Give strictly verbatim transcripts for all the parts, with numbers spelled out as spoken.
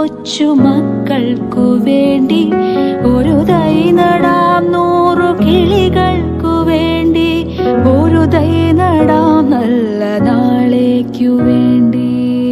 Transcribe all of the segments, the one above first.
കൊച്ചുമക്കൾക്കു വേണ്ടി, ഒരു തൈ നടാം നൂറു കിളികൾക്കു വേണ്ടി, ഒരു തൈ നടാം നല്ല നാളേക്കു വേണ്ടി.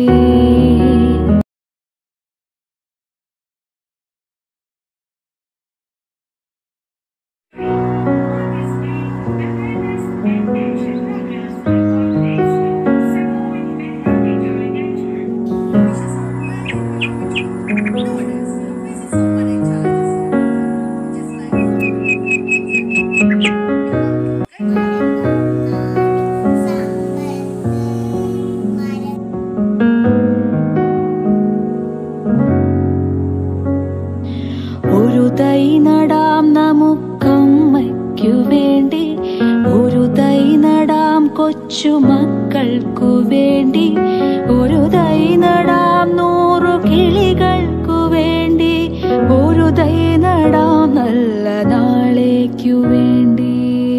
ഒരു തൈ നടാം നമുക്കമ്മയ്ക്കു വേണ്ടി, ഒരു തൈ നടാം കൊച്ചുമക്കൾക്കു വേണ്ടി, ഒരു തൈ നടാം നൂറു കിളികൾക്കു വേണ്ടി, ഒരു തൈ നടാം നല്ല നാളേക്കു വേണ്ടി.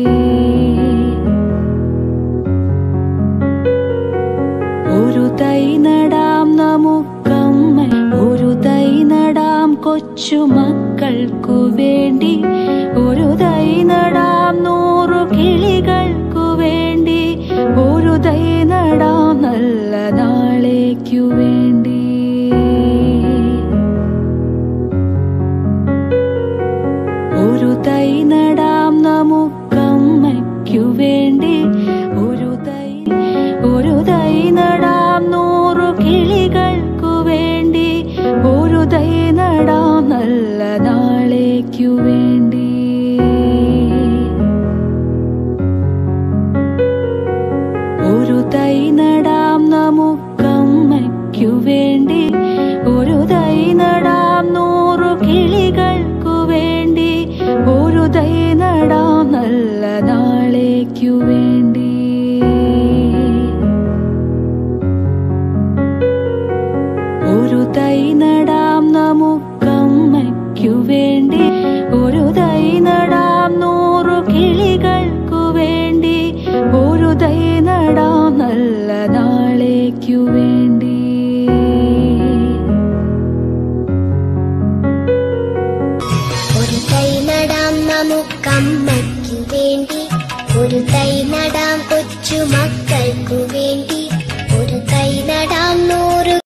ഒരു തൈ നടാം നമുക്കമ്മ, ഒരു തൈ നടാം കൊച്ചുമക്കൾക്കു വേണ്ടി, ഒരു തൈ നടാം നൂറു കിളികൾക്കു വേണ്ടി, ഒരു തൈ നടാം നല്ല നാളേക്കു വേണ്ടി. ഒരു തൈ നടാം നമുക്കമ്മയ്ക്കു വേണ്ടി, ഒരു തൈ ഒരു തൈ നടാം നൂറു കിളികൾക്കു വേണ്ടി, ഒരു തൈ നടാം നല്ല നാളേക്കു വേണ്ടി. ഒരു തൈ നടാം നമുക്കമ്മയ്ക്കു വേണ്ടി, ഒരു തൈ നടാം നൂറു കിളികൾക്കു വേണ്ടി, ഒരു തൈ നടാം നല്ല നാളേക്കു വേണ്ടി. ഒരു തൈ നടാം